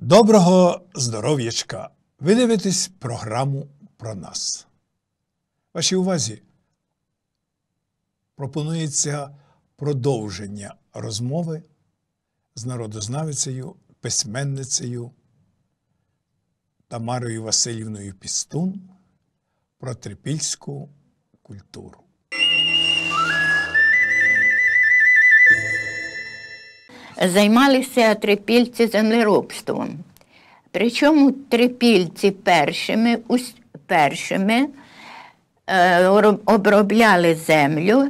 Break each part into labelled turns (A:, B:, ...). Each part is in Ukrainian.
A: Доброго здоров'ячка! Ви дивитесь програму про нас. Вашій увазі пропонується продовження розмови з народознавицею, письменницею Тамарою Василівною Пістун про трипільську культуру.
B: Займалися трипільці землеробством. Причому трипільці першими обробляли землю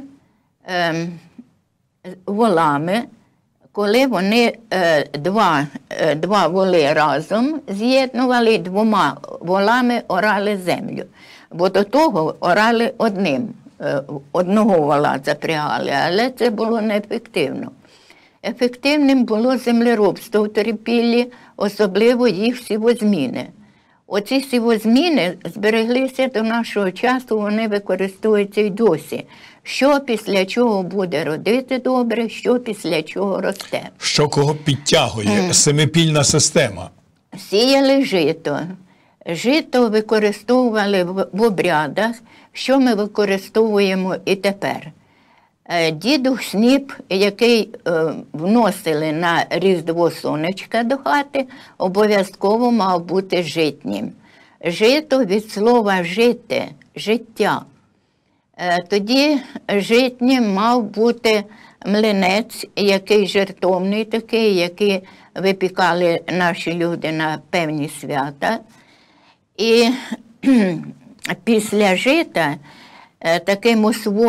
B: волами, коли вони два воли разом з'єднували і двома волами орали землю. Бо до того орали одного вола запрягали, але це було неефективно. Ефективним було землеробство в Трипіллі, особливо їх сівозміни. Оці сівозміни збереглися до нашого часу, вони використовуються й досі. Що після чого буде родити добре, що після чого росте.
A: Що кого підтягує? Семипільна система.
B: Сіяли жито. Жито використовували в обрядах, що ми використовуємо і тепер. Дідух сніп, який вносили на Різдво сонечка до хати, обов'язково мав бути житнім. Жито від слова «жити» – життя. Тоді житнім мав бути млинець, який жертовний такий, який випікали наші люди на певні свята. І після жита таким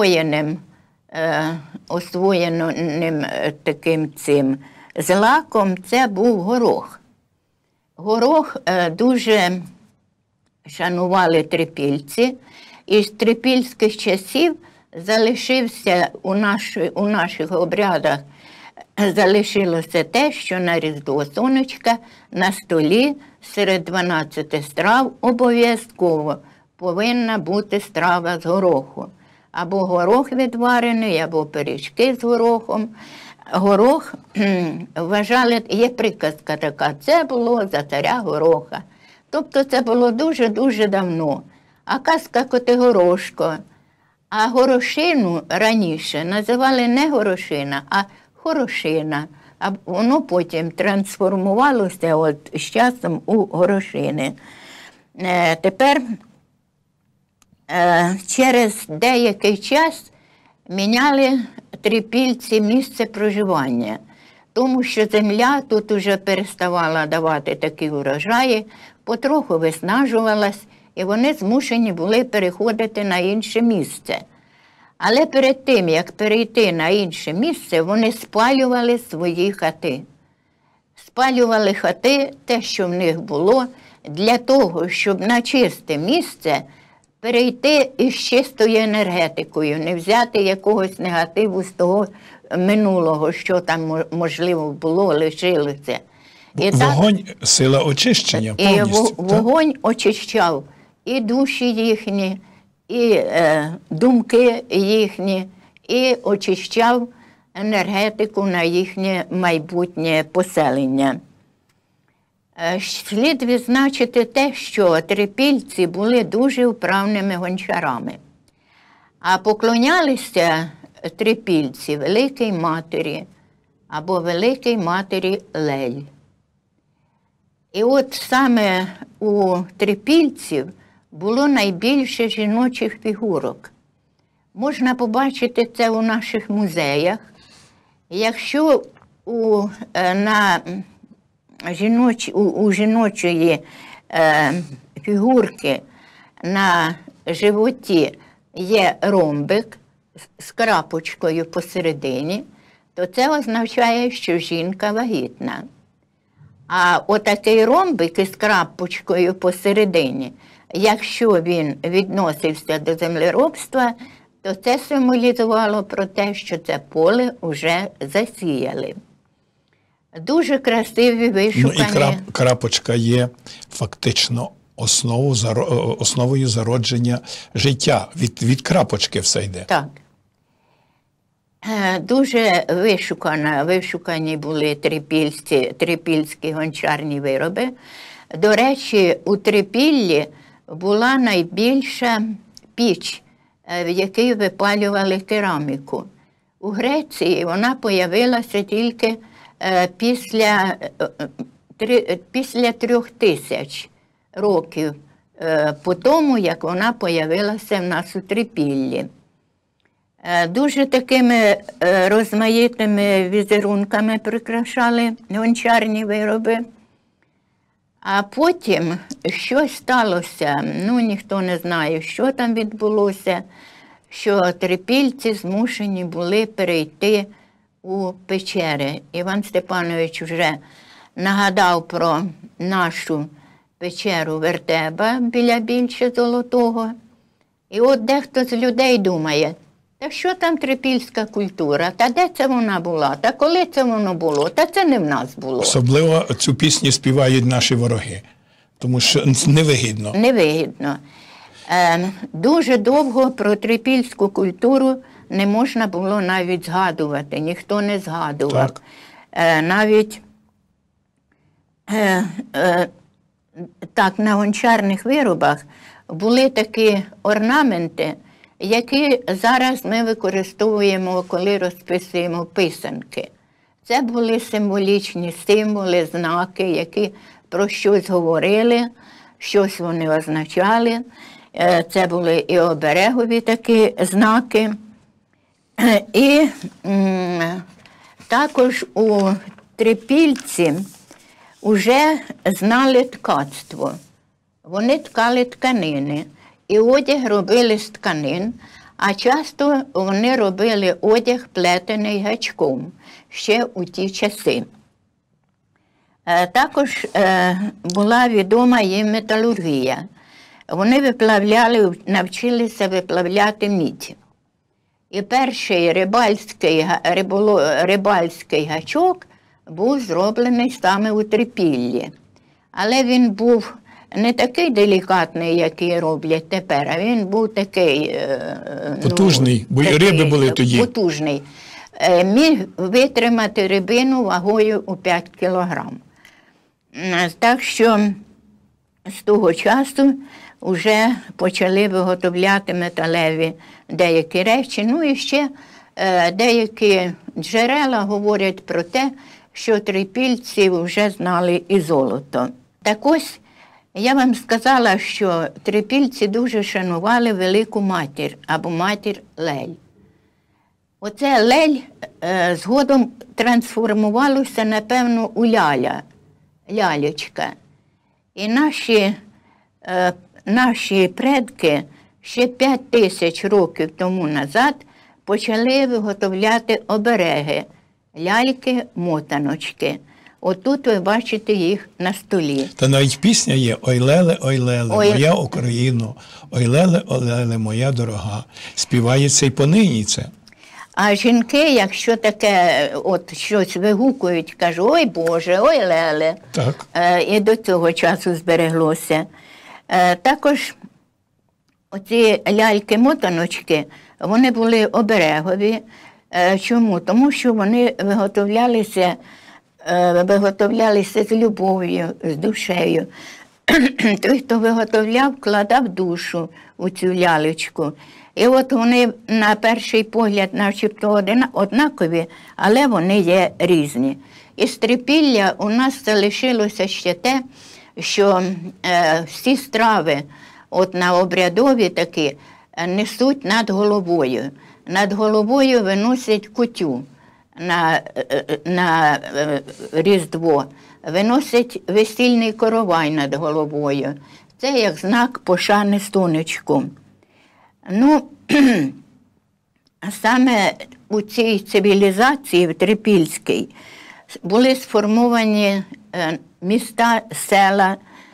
B: освоєним таким цим злаком це був горох. Горох дуже шанували трипільці, і з трипільських часів залишився у наших обрядах, залишилося те, що на Різдво сонечка на столі серед 12 страв обов'язково повинна бути страва з гороху. Або горох відварений, або пиріжки з горохом. Горох вважали, є приказка така, це було за царя Гороха. Тобто це було дуже-дуже давно. А казка Котигорошко. А горошину раніше називали не горошина, а хорошина. А воно потім трансформувалося з часом у горошини. Тепер через деякий час міняли трипільці місце проживання, тому що земля тут уже переставала давати такі урожаї, потроху виснажувалась, і вони змушені були переходити на інше місце. Але перед тим, як перейти на інше місце, вони спалювали свої хати. Спалювали хати, те, що в них було, для того, щоб на чисте місце перейти із чистою енергетикою, не взяти якогось негативу з того минулого, що там, можливо, було, лишилося.
A: І вогонь – сила очищення повністю.
B: І вогонь очищав і душі їхні, і думки їхні, і очищав енергетику на їхнє майбутнє поселення. Слід відзначити те, що трипільці були дуже вправними гончарами, а поклонялися трипільці Великій Матері або Великій Матері Лель. І от саме у трипільців було найбільше жіночих фігурок. Можна побачити це у наших музеях. Якщо у жіночої фігурки на животі є ромбик з крапочкою посередині, то це означає, що жінка вагітна. А отакий ромбик із крапочкою посередині, якщо він відносився до землеробства, то це символізувало про те, що це поле вже засіяли. Дуже красиві вишукані.
A: Ну і крапочка є фактично основою зародження життя. Від крапочки все йде.
B: Так. Дуже вишукані були трипільські гончарні вироби. До речі, у Трипіллі була найбільша піч, в якій випалювали кераміку. У Греції вона появилася тільки після 3000 років по тому, як вона появилася в нас у Трипіллі. Дуже такими розмаїтими візерунками прикрашали гончарні вироби. А потім щось сталося, ніхто не знає, що там відбулося, що трипільці змушені були перейти у печери. Іван Степанович вже нагадав про нашу печеру Вертеба біля Більче Золотого. І от дехто з людей думає, та що там трипільська культура, та де це вона була, та коли це воно було, та це не в нас було.
A: Особливо цю пісню співають наші вороги, тому що невигідно.
B: Невигідно. Дуже довго про трипільську культуру не можна було навіть згадувати, ніхто не згадував.
A: Так.
B: Навіть так, на гончарних виробах були такі орнаменти, які зараз ми використовуємо, коли розписуємо писанки. Це були символічні символи, знаки, які про щось говорили, щось вони означали. Це були і оберегові такі знаки. І також у Трипільці вже знали ткацтво. Вони ткали тканини. І одяг робили з тканин, а часто вони робили одяг плетений гачком ще у ті часи. Також була відома їм металургія. Вони навчилися виплавляти мідь. І перший рибальський гачок був зроблений саме у Трипіллі. Але він був не такий делікатний, який роблять тепер, а він був такий...
A: Потужний, бо і риби були тоді.
B: Потужний. Міг витримати рибину вагою у 5 кілограм. Так що з того часу вже почали виготовляти металеві деякі речі. І ще деякі джерела говорять про те, що трипільці вже знали і золото. Так ось, я вам сказала, що трипільці дуже шанували Велику Матір, або Матір Лель. Оце Лель згодом трансформувалося, напевно, у лялечка. І наші предки ще 5000 років тому назад почали виготовляти обереги, ляльки-мотаночки. Отут ви бачите їх на столі.
A: Та навіть пісня є «Ой леле, моя Україно, ой леле, моя дорога». Співається і понині це.
B: А жінки, якщо таке щось вигукують, кажуть «Ой Боже, ой леле».
A: Так.
B: І до цього часу збереглося. Також оці ляльки-мотаночки, вони були оберегові. Чому? Тому що вони виготовлялися з любов'ю, з душею. Той, хто виготовляв, вкладав душу у цю лялечку. І от вони на перший погляд начебто однакові, але вони є різні. Із Трипілля у нас залишилося ще те, що всі страви на обрядові такі несуть над головою. Над головою виносять кутю на Різдво, виносять весільний коровай над головою. Це як знак пошани сонечку. Саме у цій цивілізації, в Трипільській, були сформовані міста, села,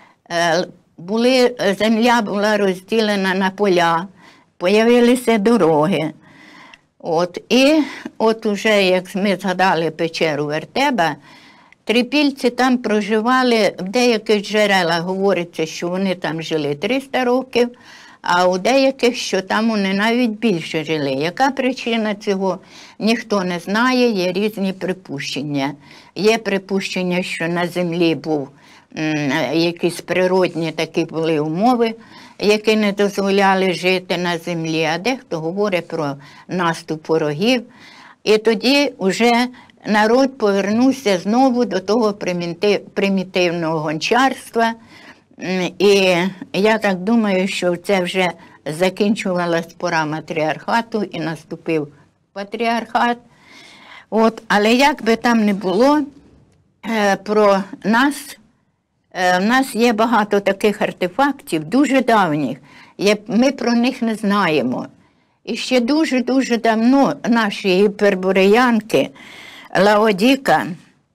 B: земля була розділена на поля, появилися дороги. І уже, як ми згадали печеру Вертеба, трипільці там проживали, в деяких джерелах говориться, що вони там жили 300 років, а у деяких, що там вони навіть більше жили. Яка причина цього, ніхто не знає, є різні припущення. Є припущення, що на землі був якісь природні такі були умови, які не дозволяли жити на землі, а дехто говорить про наступ ворогів. І тоді вже народ повернувся знову до того примітивного гончарства. І я так думаю, що це вже закінчувалась пора матріархату і наступив патріархат. Але як би там не було, про нас, в нас є багато таких артефактів, дуже давніх, ми про них не знаємо. І ще дуже-дуже давно наші гіпербореянки Лаодіка,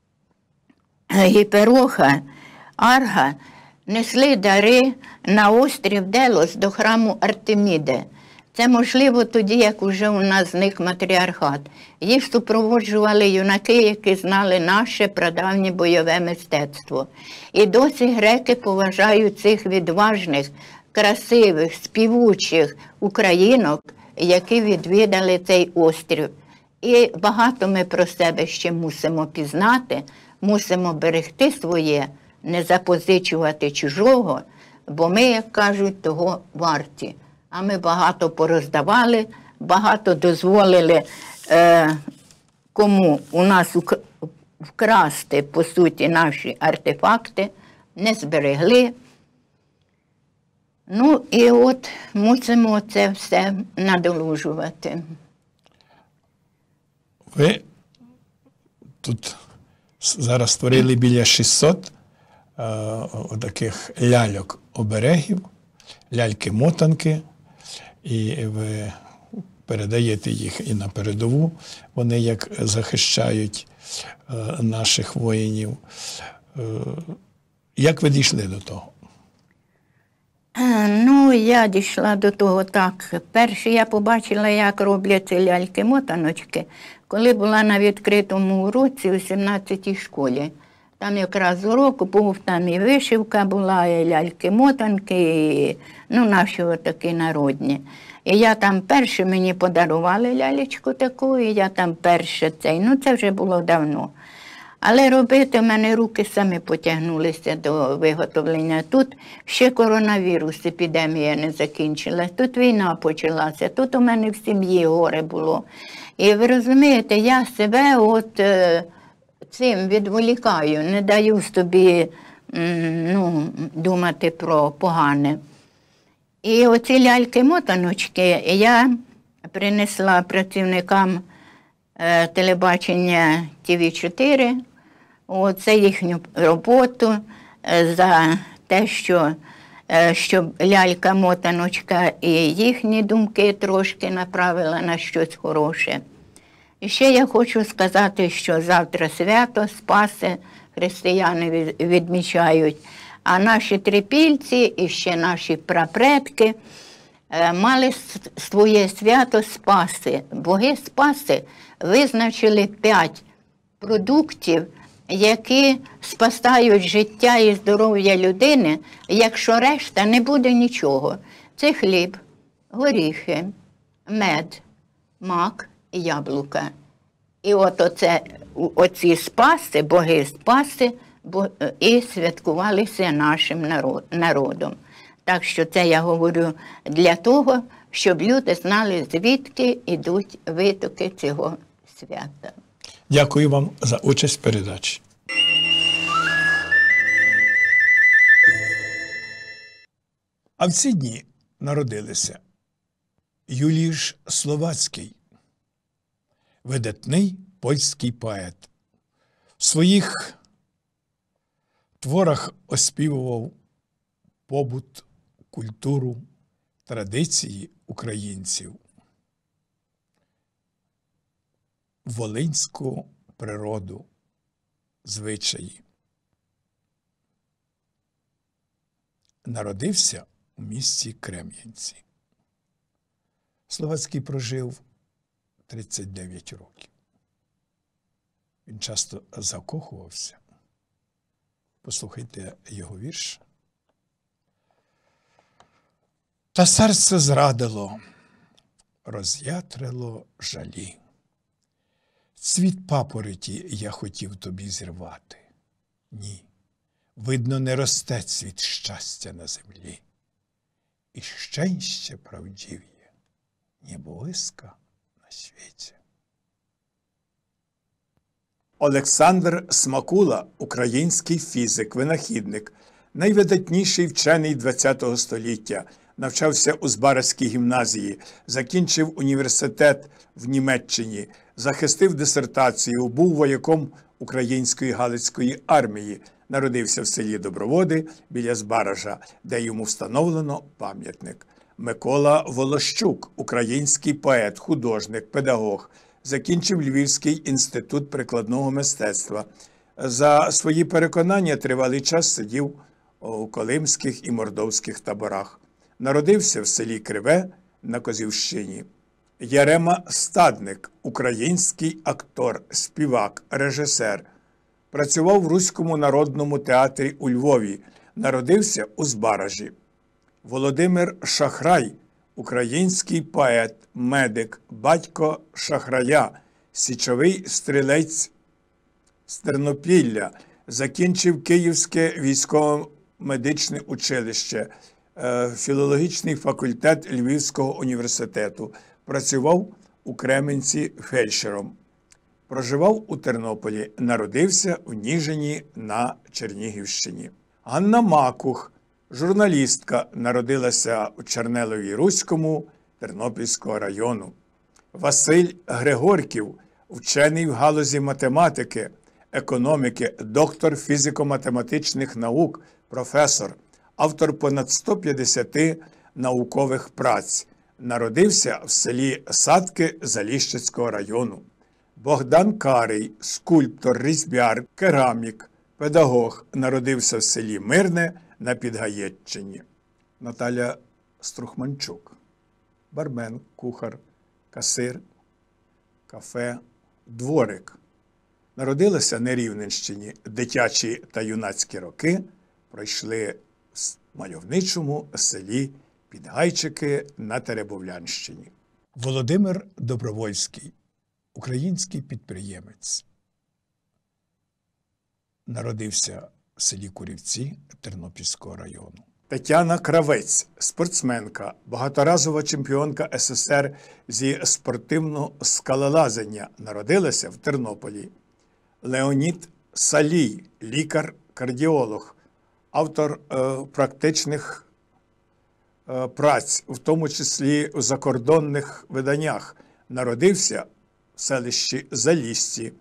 B: Гіпероха, Арга несли дари на острів Делос до храму Артеміди. Це можливо тоді, як уже у нас зник матріархат. Їх супроводжували юнаки, які знали наше прадавнє бойове мистецтво. І досі греки поважають цих відважних, красивих, співучих українок, які відвідали цей острів. І багато ми про себе ще мусимо пізнати, мусимо берегти своє, не запозичувати чужого, бо ми, як кажуть, того варті. А ми багато пороздавали, багато дозволили кому у нас вкрасти, по суті, наші артефакти, не зберегли. Ну і от мусимо це все надолужувати.
A: Ви тут зараз створили біля 600 таких ляльок-оберегів, ляльки-мотанки, і ви передаєте їх і на передову. Вони як захищають наших воїнів. Як ви дійшли до того?
B: Ну, я дійшла до того так. Перше я побачила, як роблять ці ляльки-мотаночки, коли була на відкритому уроці у 17-й школі. Там якраз урок був, там і вишивка була, і ляльки-мотанки, і, наші такі народні. І я там перше, мені подарували лялечку таку, і я там перше це вже було давно. Але робити в мене руки самі потягнулися до виготовлення. Тут ще коронавірус, епідемія не закінчилась, тут війна почалася, тут у мене в сім'ї горе було. І ви розумієте, я себе цим відволікаю, не даю собі думати про погане. І оці ляльки-мотаночки я принесла працівникам телебачення ТВ4, це їхню роботу за те, щоб лялька-мотаночка і їхні думки трошки направила на щось хороше. І ще я хочу сказати, що завтра свято Спаси християни відмічають, а наші трипільці і ще наші прапредки мали своє свято Спаси. Боги Спаси визначили 5 продуктів, які спасають життя і здоров'я людини, якщо решта не буде нічого. Це хліб, горіхи, мед, мак і яблука. І оці спаси, боги Спаси, і святкувалися нашим народом. Так що це я говорю для того, щоб люди знали, звідки йдуть витоки цього свята.
A: Дякую вам за участь в передачі. А в ці дні народилися Юліш Словацький, видатний польський поет. В своїх творах оспівував побут, культуру, традиції українців, волинську природу, звичаї. Народився у місті Крем'янці. Словацький прожив 39 років. Він часто закохувався. Послухайте його вірш. Та серце зрадило, роз'ятрило жалі. Цвіт папороті я хотів тобі зірвати. Ні, видно, не росте цвіт щастя на землі. І щастя правдивіє, ні близька на світі. Олександр Смакула – український фізик-винахідник, найвидатніший вчений ХХ століття. Навчався у Збаразькій гімназії, закінчив університет в Німеччині, захистив дисертацію, був вояком Української Галицької армії, народився в селі Доброводи біля Збаража, де йому встановлено пам'ятник. Микола Волощук – український поет, художник, педагог, закінчив Львівський інститут прикладного мистецтва. За свої переконання тривалий час сидів у колимських і мордовських таборах. Народився в селі Криве на Козівщині. Ярема Стадник – український актор, співак, режисер. Працював в Руському народному театрі у Львові. Народився у Збаражі. Володимир Шахрай – український поет, медик, батько Шахрая, січовий стрілець з Тернопілля. Закінчив Київське військово-медичне училище, філологічний факультет Львівського університету. Працював у Кременці фельдшером. Проживав у Тернополі, народився у Ніжині на Чернігівщині. Ганна Макух, журналістка, народилася у Чернелові Руському Тернопільського району. Василь Григорків, вчений в галузі математики, економіки, доктор фізико-математичних наук, професор, автор понад 150 наукових праць. Народився в селі Садки Заліщицького району. Богдан Карий, скульптор, різьбяр, керамік, педагог, народився в селі Мирне на Підгаєтчині. Наталя Струхманчук, бармен, кухар, касир, кафе, дворик. Народилася на Рівненщині. Дитячі та юнацькі роки пройшли в мальовничому селі Підгайчики на Теребовлянщині. Володимир Добровольський, український підприємець. Народився в селі Курівці Тернопільського району. Тетяна Кравець, спортсменка, багаторазова чемпіонка СССР зі спортивного скалолазання, народилася в Тернополі. Леонід Салій, лікар-кардіолог, автор практичних праць, в тому числі у закордонних виданнях, народився в селищі Залісці.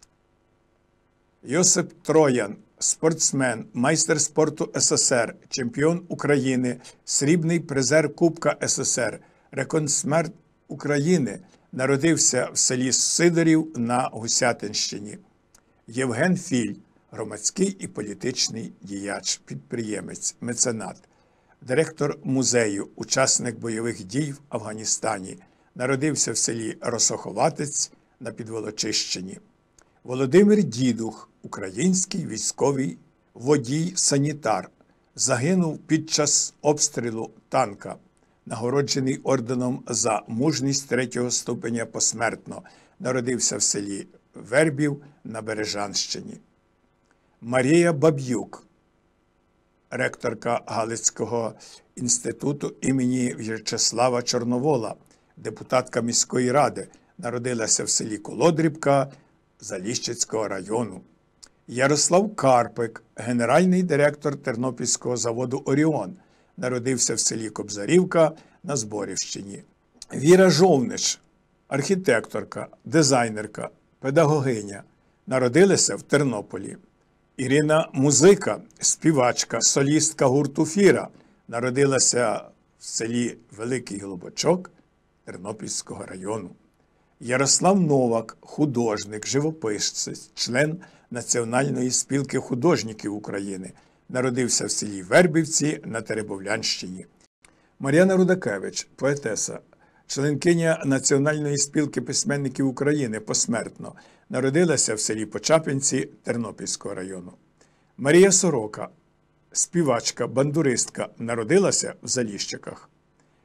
A: Йосип Троян, спортсмен, майстер спорту СССР, чемпіон України, срібний призер Кубка СССР, рекордсмен України, народився в селі Сидорів на Гусятинщині. Євген Філь, громадський і політичний діяч, підприємець, меценат, директор музею, учасник бойових дій в Афганістані, народився в селі Росоховатець на Підволочищині. Володимир Дідух, український військовий водій-санітар, загинув під час обстрілу танка, нагороджений орденом за мужність 3-го ступеня посмертно, народився в селі Вербів на Бережанщині. Марія Баб'юк, ректорка Галицького інституту імені В'ячеслава Чорновола, депутатка міської ради, народилася в селі Колодрібка Заліщицького району. Ярослав Карпик, генеральний директор Тернопільського заводу «Оріон», народився в селі Кобзарівка на Зборівщині. Віра Жовнич, архітекторка, дизайнерка, педагогиня, народилася в Тернополі. Ірина Музика, співачка, солістка гурту «Фіра», народилася в селі Великий Глобочок Тернопільського району. Ярослав Новак, художник, живописець, член Національної спілки художників України, народився в селі Вербівці на Теребовлянщині. Мар'яна Рудакевич, поетеса, членкиня Національної спілки письменників України посмертно, народилася в селі Почапинці Тернопільського району. Марія Сорока, співачка, бандуристка, народилася в Заліщиках.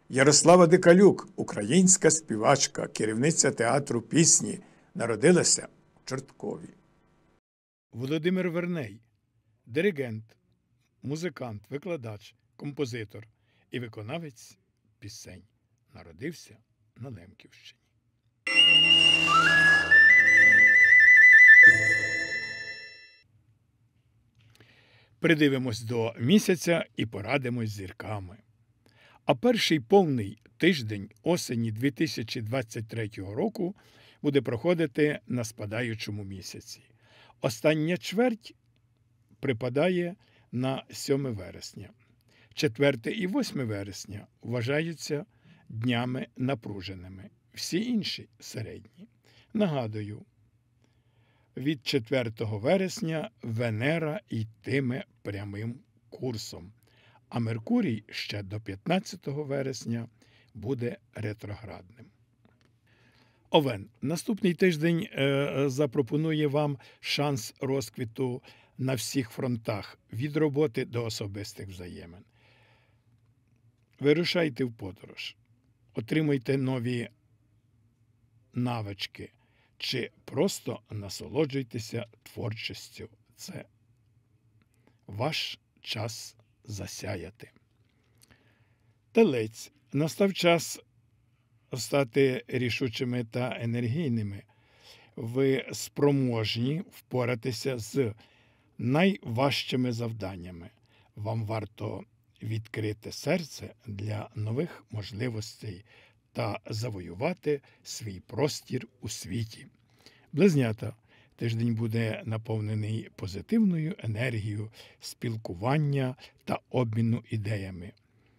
A: Ярослава Дикалюк, українська співачка, керівниця театру пісні, народилася в Чорткові. Володимир Верней, диригент, музикант, викладач, композитор і виконавець пісень, народився на Лемківщині. Придивимось до місяця і порадимось з зірками. А перший повний тиждень осені 2023 року буде проходити на спадаючому місяці. Остання чверть припадає на 7 вересня. 4 і 8 вересня вважаються днями напруженими, всі інші – середні. Нагадую, від 4 вересня Венера йтиме прямим курсом, а Меркурій ще до 15 вересня буде ретроградним. Овен. Наступний тиждень запропонує вам шанс розквіту на всіх фронтах, від роботи до особистих взаємин. Вирушайте в подорож, отримуйте нові навички, чи просто насолоджуйтеся творчістю. Це ваш час засяяти. Телець. Настав час стати рішучими та енергійними. Ви спроможні впоратися з найважчими завданнями. Вам варто відкрити серце для нових можливостей та завоювати свій простір у світі. Близнята. Тиждень буде наповнений позитивною енергією спілкування та обміну ідеями.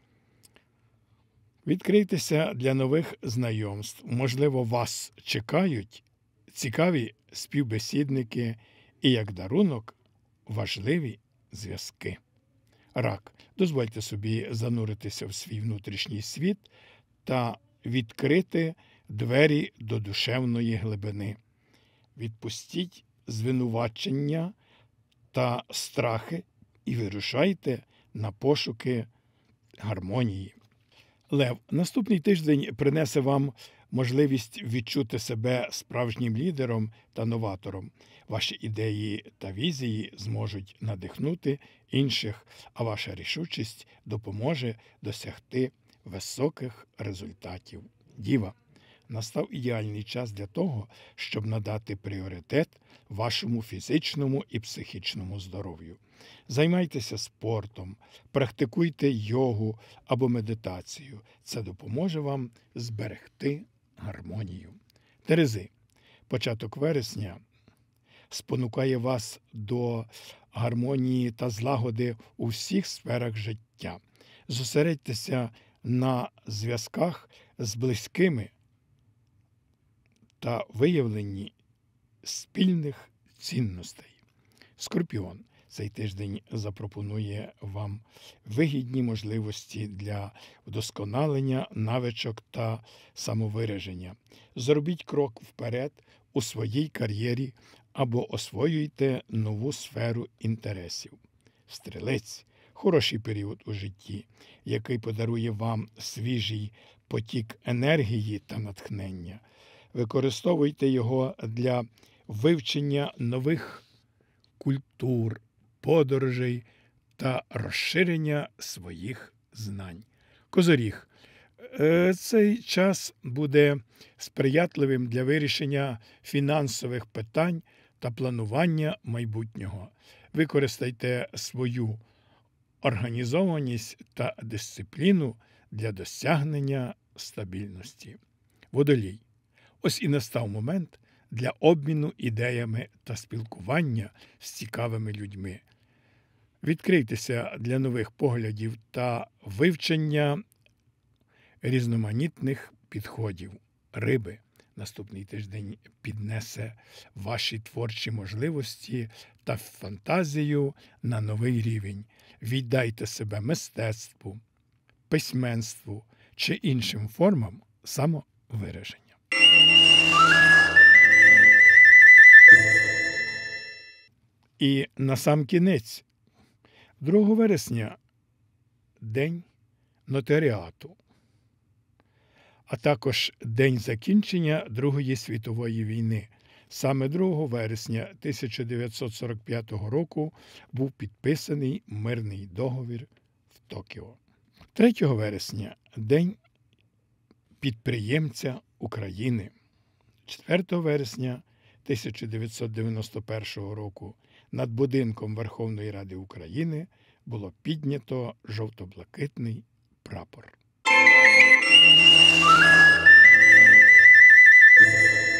A: Відкрийтеся для нових знайомств. Можливо, вас чекають цікаві співбесідники і, як дарунок, важливі зв'язки. Рак. Дозвольте собі зануритися в свій внутрішній світ та відкрити двері до душевної глибини. Відпустіть звинувачення та страхи і вирушайте на пошуки гармонії. Лев. Наступний тиждень принесе вам можливість відчути себе справжнім лідером та новатором. Ваші ідеї та візії зможуть надихнути інших, а ваша рішучість допоможе досягти високих результатів. Діва. Настав ідеальний час для того, щоб надати пріоритет вашому фізичному і психічному здоров'ю. Займайтеся спортом, практикуйте йогу або медитацію. Це допоможе вам зберегти гармонію. Терези. Початок вересня спонукає вас до гармонії та злагоди у всіх сферах життя. Зосередьтеся на зв'язках з близькими та виявленні спільних цінностей. Скорпіон. Цей тиждень запропонує вам вигідні можливості для вдосконалення навичок та самовираження. Зробіть крок вперед у своїй кар'єрі або освоюйте нову сферу інтересів. Стрілець. Хороший період у житті, який подарує вам свіжий потік енергії та натхнення. Використовуйте його для вивчення нових культур, подорожей та розширення своїх знань. Козиріг. Цей час буде сприятливим для вирішення фінансових питань та планування майбутнього. Використайте свою організованість та дисципліну для досягнення стабільності. Водолій. Ось і настав момент для обміну ідеями та спілкування з цікавими людьми. Відкрийтеся для нових поглядів та вивчення різноманітних підходів. Риби. Наступний тиждень піднесе ваші творчі можливості та фантазію на новий рівень. Віддайте себе мистецтву, письменству чи іншим формам самовираження. І насамкінець, 2 вересня – День нотаріату. а також день закінчення Другої світової війни. Саме 2 вересня 1945 року був підписаний мирний договір в Токіо. 3 вересня – День підприємця України. 4 вересня 1991 року над будинком Верховної Ради України було піднято жовто-блакитний прапор.